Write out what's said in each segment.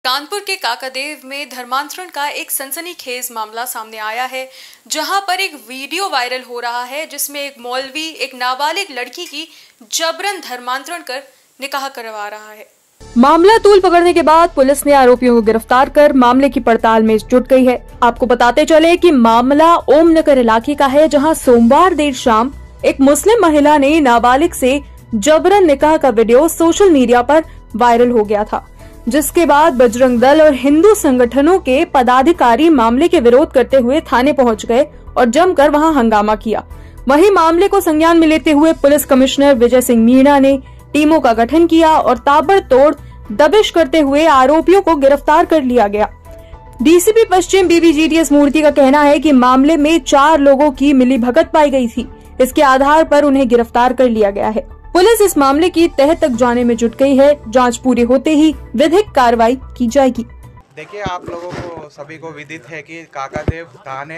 कानपुर के काकादेव में धर्मांतरण का एक सनसनीखेज मामला सामने आया है, जहां पर एक वीडियो वायरल हो रहा है जिसमें एक मौलवी एक नाबालिग लड़की की जबरन धर्मांतरण कर निकाह करवा रहा है। मामला तूल पकड़ने के बाद पुलिस ने आरोपियों को गिरफ्तार कर मामले की पड़ताल में जुट गई है। आपको बताते चले कि मामला ओमनगर इलाके का है, जहां सोमवार देर शाम एक मुस्लिम महिला ने नाबालिग से जबरन निकाह का वीडियो सोशल मीडिया पर वायरल हो गया था, जिसके बाद बजरंग दल और हिंदू संगठनों के पदाधिकारी मामले के विरोध करते हुए थाने पहुंच गए और जमकर वहां हंगामा किया। वहीं मामले को संज्ञान में लेते हुए पुलिस कमिश्नर विजय सिंह मीणा ने टीमों का गठन किया और ताबड़तोड़ दबिश करते हुए आरोपियों को गिरफ्तार कर लिया गया। डीसीपी पश्चिम BBGTS मूर्ति का कहना है कि मामले में 4 लोगों की मिलीभगत पाई गई थी। इसके आधार पर उन्हें गिरफ्तार कर लिया गया है। पुलिस इस मामले की तह तक जाने में जुट गई है। जांच पूरी होते ही विधिक कार्रवाई की जाएगी। देखिए, आप लोगों को सभी को विदित है कि काकादेव थाने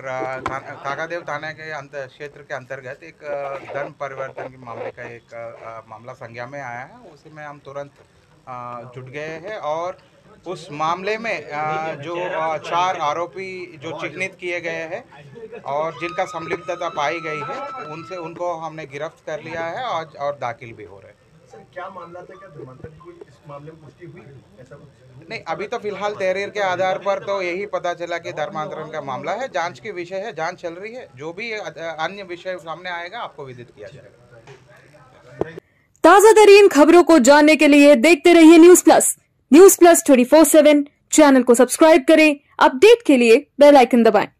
के क्षेत्र के अंतर्गत एक धर्म परिवर्तन के मामले का एक मामला संज्ञान में आया है। उसी में हम तुरंत जुट गए हैं और उस मामले में जो 4 आरोपी जो चिन्हित किए गए हैं और जिनका संलिप्तता पाई गई है, उनको हमने गिरफ्त कर लिया है और दाखिल भी हो रहे हैं। सर, क्या मामला था? क्या धर्मांतरण की इस मामले में पुष्टि हुई? ऐसा कुछ नहीं, अभी तो फिलहाल तहरीर के आधार पर तो यही पता चला कि धर्मांतरण का मामला है। जांच के विषय है, जांच चल रही है। जो भी अन्य विषय सामने आएगा आपको विदित किया जाएगा। ताजा तरीन खबरों को जानने के लिए देखते रहिए न्यूज़ प्लस 24/7 चैनल को सब्सक्राइब करें। अपडेट के लिए बेल आइकन दबाएं।